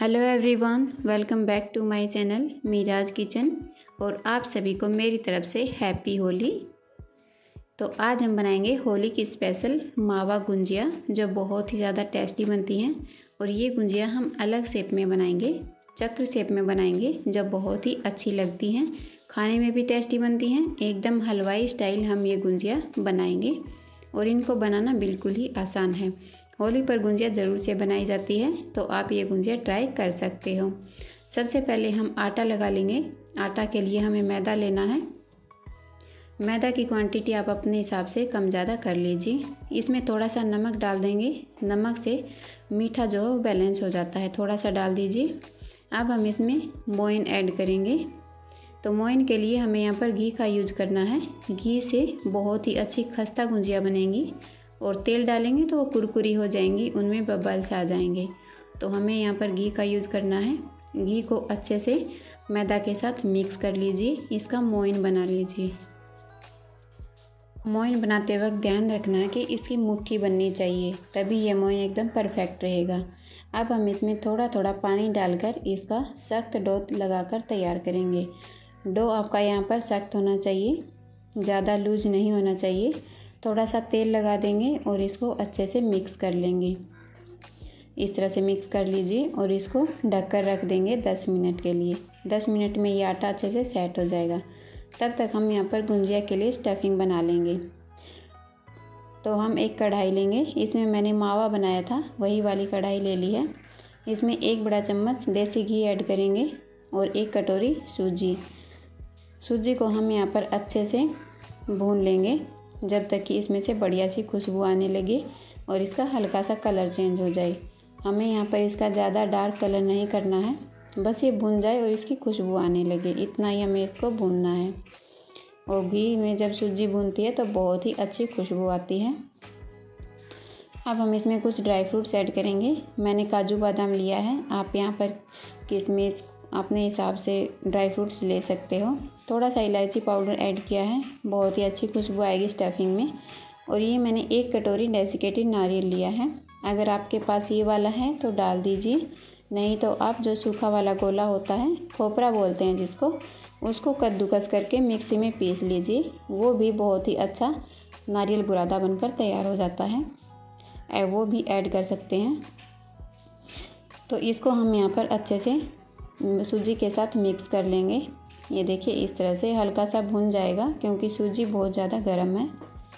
Hello everyone, welcome back to my channel Meeraj kitchen. और आप सभी को मेरी तरफ से हैप्पी होली। तो आज हम बनाएंगे होली की स्पेशल मावा गुंजिया, जो बहुत ही ज़्यादा टेस्टी बनती हैं। और ये गुंजिया हम अलग शेप में बनाएंगे, चक्र शेप में बनाएंगे, जो बहुत ही अच्छी लगती हैं, खाने में भी टेस्टी बनती हैं। एकदम हलवाई स्टाइल हम ये गुंजिया बनाएंगे और इनको बनाना बिल्कुल ही आसान है। होली पर गुंजिया ज़रूर से बनाई जाती है, तो आप ये गुंजिया ट्राई कर सकते हो। सबसे पहले हम आटा लगा लेंगे। आटा के लिए हमें मैदा लेना है। मैदा की क्वांटिटी आप अपने हिसाब से कम ज़्यादा कर लीजिए। इसमें थोड़ा सा नमक डाल देंगे। नमक से मीठा जो है बैलेंस हो जाता है, थोड़ा सा डाल दीजिए। अब हम इसमें मोइन ऐड करेंगे। तो मोइन के लिए हमें यहाँ पर घी का यूज करना है। घी से बहुत ही अच्छी खस्ता गुंजिया बनेंगी। और तेल डालेंगे तो वो कुरकुरी हो जाएंगी, उनमें बबल्स आ जाएंगे। तो हमें यहाँ पर घी का यूज़ करना है। घी को अच्छे से मैदा के साथ मिक्स कर लीजिए। इसका मोइन बना लीजिए। मोइन बनाते वक्त ध्यान रखना है कि इसकी मुट्ठी बननी चाहिए, तभी ये मोइन एकदम परफेक्ट रहेगा। अब हम इसमें थोड़ा थोड़ा पानी डालकर इसका सख्त डो लगाकर तैयार करेंगे। डो आपका यहाँ पर सख्त होना चाहिए, ज़्यादा लूज नहीं होना चाहिए। थोड़ा सा तेल लगा देंगे और इसको अच्छे से मिक्स कर लेंगे। इस तरह से मिक्स कर लीजिए और इसको ढककर रख देंगे 10 मिनट के लिए। 10 मिनट में ये आटा अच्छे से सेट हो जाएगा। तब तक हम यहाँ पर गुंजिया के लिए स्टफिंग बना लेंगे। तो हम एक कढ़ाई लेंगे। इसमें मैंने मावा बनाया था, वही वाली कढ़ाई ले ली है। इसमें 1 बड़ा चम्मच देसी घी ऐड करेंगे और 1 कटोरी सूजी। सूजी को हम यहाँ पर अच्छे से भून लेंगे जब तक कि इसमें से बढ़िया सी खुशबू आने लगे और इसका हल्का सा कलर चेंज हो जाए। हमें यहाँ पर इसका ज़्यादा डार्क कलर नहीं करना है, बस ये भुन जाए और इसकी खुशबू आने लगे, इतना ही हमें इसको भूनना है। और घी में जब सूजी भूनती है तो बहुत ही अच्छी खुशबू आती है। अब हम इसमें कुछ ड्राई फ्रूट्स ऐड करेंगे। मैंने काजू बादाम लिया है, आप यहाँ पर किशमिश अपने हिसाब से ड्राई फ्रूट्स ले सकते हो। थोड़ा सा इलायची पाउडर ऐड किया है, बहुत ही अच्छी खुशबू आएगी स्टफिंग में। और ये मैंने 1 कटोरी डेसिकेटेड नारियल लिया है। अगर आपके पास ये वाला है तो डाल दीजिए, नहीं तो आप जो सूखा वाला गोला होता है, खोपरा बोलते हैं जिसको, उसको कद्दूकस करके मिक्सी में पीस लीजिए। वो भी बहुत ही अच्छा नारियल बुरादा बनकर तैयार हो जाता है, वो भी ऐड कर सकते हैं। तो इसको हम यहाँ पर अच्छे से सूजी के साथ मिक्स कर लेंगे। ये देखिए इस तरह से हल्का सा भुन जाएगा, क्योंकि सूजी बहुत ज़्यादा गर्म है।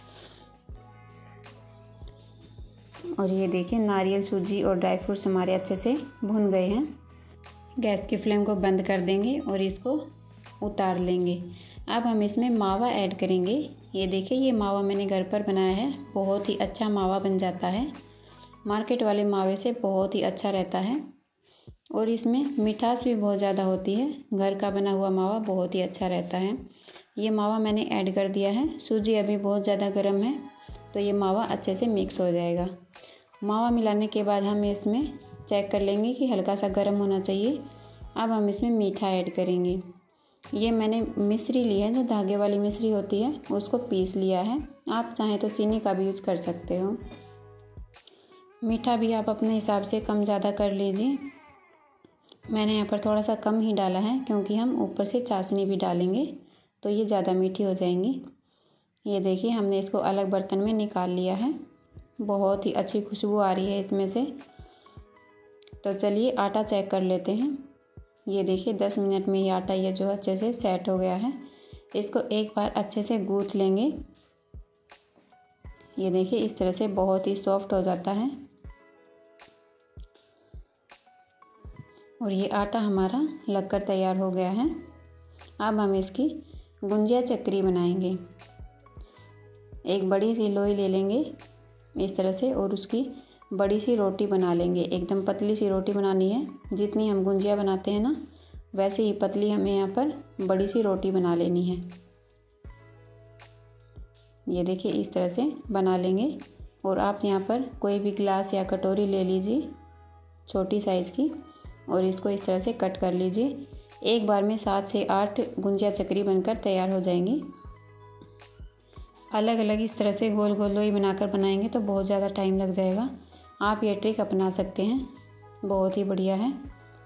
और ये देखिए नारियल, सूजी और ड्राई फ्रूट्स हमारे अच्छे से भुन गए हैं। गैस की फ्लेम को बंद कर देंगे और इसको उतार लेंगे। अब हम इसमें मावा ऐड करेंगे। ये देखिए ये मावा मैंने घर पर बनाया है, बहुत ही अच्छा मावा बन जाता है। मार्केट वाले मावे से बहुत ही अच्छा रहता है और इसमें मिठास भी बहुत ज़्यादा होती है। घर का बना हुआ मावा बहुत ही अच्छा रहता है। ये मावा मैंने ऐड कर दिया है। सूजी अभी बहुत ज़्यादा गर्म है, तो ये मावा अच्छे से मिक्स हो जाएगा। मावा मिलाने के बाद हम इसमें चेक कर लेंगे कि हल्का सा गर्म होना चाहिए। अब हम इसमें मीठा ऐड करेंगे। ये मैंने मिश्री ली है, जो धागे वाली मिश्री होती है, उसको पीस लिया है। आप चाहें तो चीनी का भी यूज़ कर सकते हो। मीठा भी आप अपने हिसाब से कम ज़्यादा कर लीजिए। मैंने यहाँ पर थोड़ा सा कम ही डाला है, क्योंकि हम ऊपर से चाशनी भी डालेंगे तो ये ज़्यादा मीठी हो जाएंगी। ये देखिए हमने इसको अलग बर्तन में निकाल लिया है। बहुत ही अच्छी खुशबू आ रही है इसमें से। तो चलिए आटा चेक कर लेते हैं। ये देखिए 10 मिनट में ये आटा ये जो अच्छे से सेट हो गया है। इसको एक बार अच्छे से गूँथ लेंगे। ये देखिए इस तरह से बहुत ही सॉफ्ट हो जाता है। और ये आटा हमारा लगकर तैयार हो गया है। अब हम इसकी गुंजिया चक्री बनाएंगे। एक बड़ी सी लोई ले लेंगे इस तरह से और उसकी बड़ी सी रोटी बना लेंगे। एकदम पतली सी रोटी बनानी है, जितनी हम गुंजिया बनाते हैं ना, वैसे ही पतली हमें यहाँ पर बड़ी सी रोटी बना लेनी है। ये देखिए इस तरह से बना लेंगे। और आप यहाँ पर कोई भी ग्लास या कटोरी ले लीजिए छोटी साइज़ की, और इसको इस तरह से कट कर लीजिए। एक बार में 7 से 8 गुंजिया चक्री बनकर तैयार हो जाएंगी। अलग अलग इस तरह से गोल गोल लोई बनाकर बनाएंगे तो बहुत ज़्यादा टाइम लग जाएगा। आप ये ट्रिक अपना सकते हैं, बहुत ही बढ़िया है।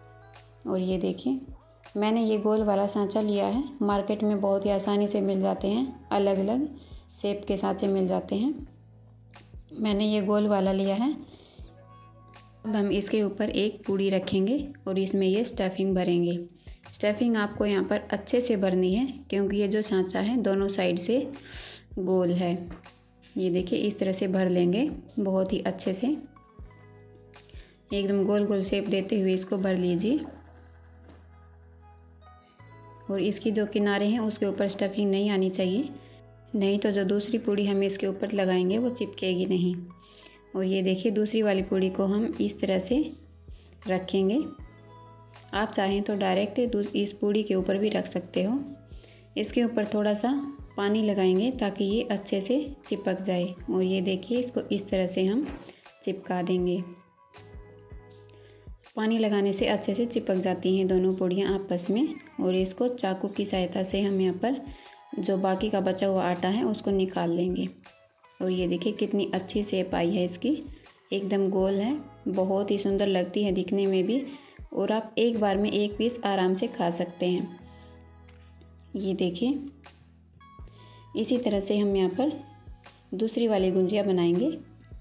और ये देखिए मैंने ये गोल वाला सांचा लिया है। मार्केट में बहुत ही आसानी से मिल जाते हैं, अलग अलग शेप के सांचे मिल जाते हैं। मैंने ये गोल वाला लिया है। अब हम इसके ऊपर एक पूड़ी रखेंगे और इसमें ये स्टफिंग भरेंगे। स्टफिंग आपको यहाँ पर अच्छे से भरनी है क्योंकि ये जो सांचा है दोनों साइड से गोल है। ये देखिए इस तरह से भर लेंगे बहुत ही अच्छे से, एकदम गोल गोल शेप देते हुए इसको भर लीजिए। और इसकी जो किनारे हैं उसके ऊपर स्टफिंग नहीं आनी चाहिए, नहीं तो जो दूसरी पूड़ी हम इसके ऊपर लगाएंगे वो चिपकेगी नहीं। और ये देखिए दूसरी वाली पूड़ी को हम इस तरह से रखेंगे। आप चाहें तो डायरेक्ट इस पूड़ी के ऊपर भी रख सकते हो। इसके ऊपर थोड़ा सा पानी लगाएंगे ताकि ये अच्छे से चिपक जाए। और ये देखिए इसको इस तरह से हम चिपका देंगे। पानी लगाने से अच्छे से चिपक जाती हैं दोनों पूड़ियाँ आपस में। और इसको चाकू की सहायता से हम यहाँ पर जो बाकी का बचा हुआ आटा है उसको निकाल लेंगे। और ये देखिए कितनी अच्छी शेप आई है इसकी, एकदम गोल है, बहुत ही सुंदर लगती है दिखने में भी। और आप एक बार में एक पीस आराम से खा सकते हैं। ये देखिए इसी तरह से हम यहाँ पर दूसरी वाली गुंजिया बनाएंगे।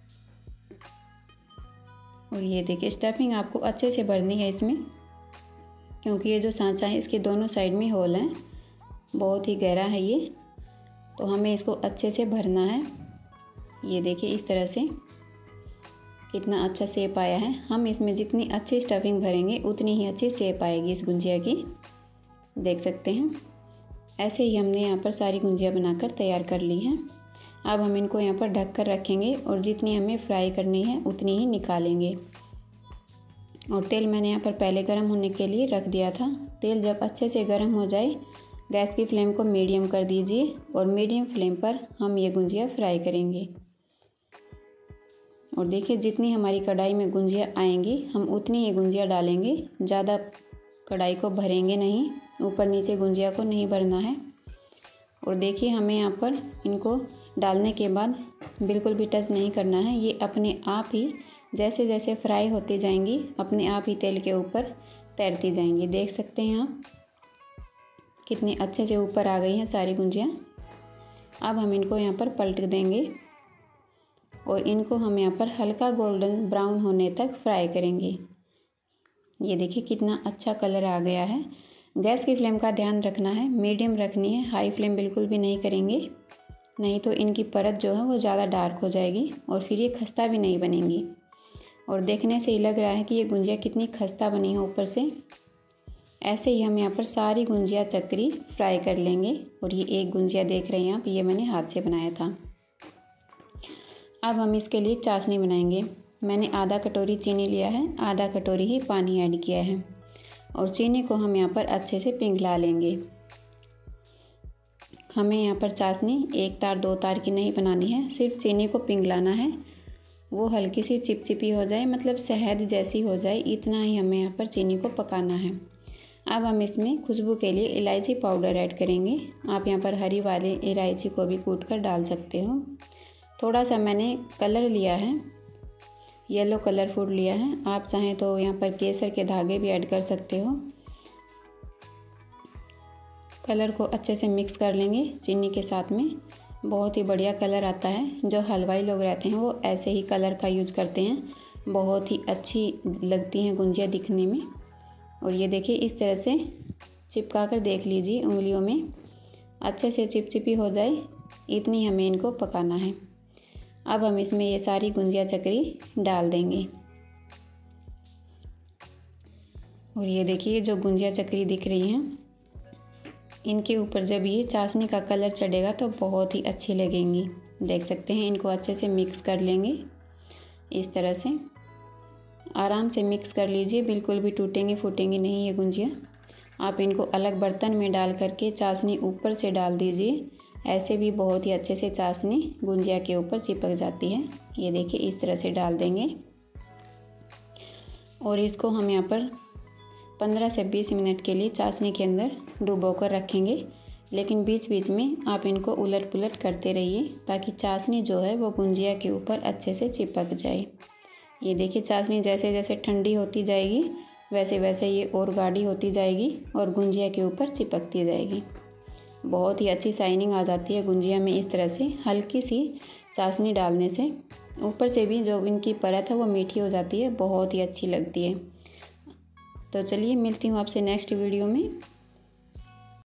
और ये देखिए स्टफिंग आपको अच्छे से भरनी है इसमें, क्योंकि ये जो सांचा है इसके दोनों साइड में होल हैं, बहुत ही गहरा है ये, तो हमें इसको अच्छे से भरना है। ये देखिए इस तरह से कितना अच्छा शेप आया है। हम इसमें जितनी अच्छी स्टफिंग भरेंगे उतनी ही अच्छी शेप आएगी इस गुंजिया की, देख सकते हैं। ऐसे ही हमने यहाँ पर सारी गुंजिया बनाकर तैयार कर ली हैं। अब हम इनको यहाँ पर ढक कर रखेंगे और जितनी हमें फ्राई करनी है उतनी ही निकालेंगे। और तेल मैंने यहाँ पर पहले गर्म होने के लिए रख दिया था। तेल जब अच्छे से गर्म हो जाए गैस की फ्लेम को मीडियम कर दीजिए और मीडियम फ्लेम पर हम ये गुंजिया फ्राई करेंगे। और देखिए जितनी हमारी कढ़ाई में गुंजिया आएंगी हम उतनी ही गुंजिया डालेंगे, ज़्यादा कढ़ाई को भरेंगे नहीं, ऊपर नीचे गुंजिया को नहीं भरना है। और देखिए हमें यहाँ पर इनको डालने के बाद बिल्कुल भी टच नहीं करना है। ये अपने आप ही जैसे जैसे फ्राई होती जाएंगी अपने आप ही तेल के ऊपर तैरती जाएंगी। देख सकते हैं आप कितनी अच्छे से ऊपर आ गई हैं सारी गुंजियाँ। अब हम इनको यहाँ पर पलट देंगे और इनको हम यहाँ पर हल्का गोल्डन ब्राउन होने तक फ्राई करेंगे। ये देखिए कितना अच्छा कलर आ गया है। गैस की फ्लेम का ध्यान रखना है, मीडियम रखनी है, हाई फ्लेम बिल्कुल भी नहीं करेंगे, नहीं तो इनकी परत जो है वो ज़्यादा डार्क हो जाएगी और फिर ये खस्ता भी नहीं बनेंगी। और देखने से ही लग रहा है कि ये गुंजिया कितनी खस्ता बनी है ऊपर से। ऐसे ही हम यहाँ पर सारी गुंजिया चक्री फ्राई कर लेंगे। और ये एक गुंजिया देख रहे हैं आप, ये मैंने हाथ से बनाया था। अब हम इसके लिए चाशनी बनाएंगे। मैंने आधा कटोरी चीनी लिया है, आधा कटोरी ही पानी ऐड किया है और चीनी को हम यहाँ पर अच्छे से पिघला लेंगे। हमें यहाँ पर चाशनी एक तार दो तार की नहीं बनानी है, सिर्फ चीनी को पिघलाना है। वो हल्की सी चिपचिपी हो जाए, मतलब शहद जैसी हो जाए, इतना ही हमें यहाँ पर चीनी को पकाना है। अब हम इसमें खुशबू के लिए इलायची पाउडर ऐड करेंगे। आप यहाँ पर हरी वाली इलायची को भी कूट कर डाल सकते हो। थोड़ा सा मैंने कलर लिया है, येलो कलर फूड लिया है। आप चाहें तो यहाँ पर केसर के धागे भी ऐड कर सकते हो। कलर को अच्छे से मिक्स कर लेंगे चीनी के साथ में। बहुत ही बढ़िया कलर आता है। जो हलवाई लोग रहते हैं वो ऐसे ही कलर का यूज करते हैं, बहुत ही अच्छी लगती हैं गुंजिया दिखने में। और ये देखिए इस तरह से चिपका कर देख लीजिए उंगलियों में, अच्छे से चिपचिपी हो जाए, इतनी हमें इनको पकाना है। अब हम इसमें ये सारी गुंजिया चक्री डाल देंगे। और ये देखिए जो गुंजिया चक्री दिख रही हैं, इनके ऊपर जब ये चाशनी का कलर चढ़ेगा तो बहुत ही अच्छी लगेंगी। देख सकते हैं, इनको अच्छे से मिक्स कर लेंगे। इस तरह से आराम से मिक्स कर लीजिए, बिल्कुल भी टूटेंगी फूटेंगी नहीं ये गुंजिया। आप इनको अलग बर्तन में डाल करके चाशनी ऊपर से डाल दीजिए, ऐसे भी बहुत ही अच्छे से चाशनी गुंजिया के ऊपर चिपक जाती है। ये देखिए इस तरह से डाल देंगे और इसको हम यहाँ पर 15 से 20 मिनट के लिए चाशनी के अंदर डुबो कर रखेंगे। लेकिन बीच बीच में आप इनको उलट पुलट करते रहिए ताकि चाशनी जो है वो गुंजिया के ऊपर अच्छे से चिपक जाए। ये देखिए चाशनी जैसे जैसे ठंडी होती जाएगी वैसे वैसे ये और गाढ़ी होती जाएगी और गुंजिया के ऊपर चिपकती जाएगी। बहुत ही अच्छी शाइनिंग आ जाती है गुंजिया में इस तरह से हल्की सी चाशनी डालने से। ऊपर से भी जो इनकी परत है वो मीठी हो जाती है, बहुत ही अच्छी लगती है। तो चलिए मिलती हूँ आपसे नेक्स्ट वीडियो में।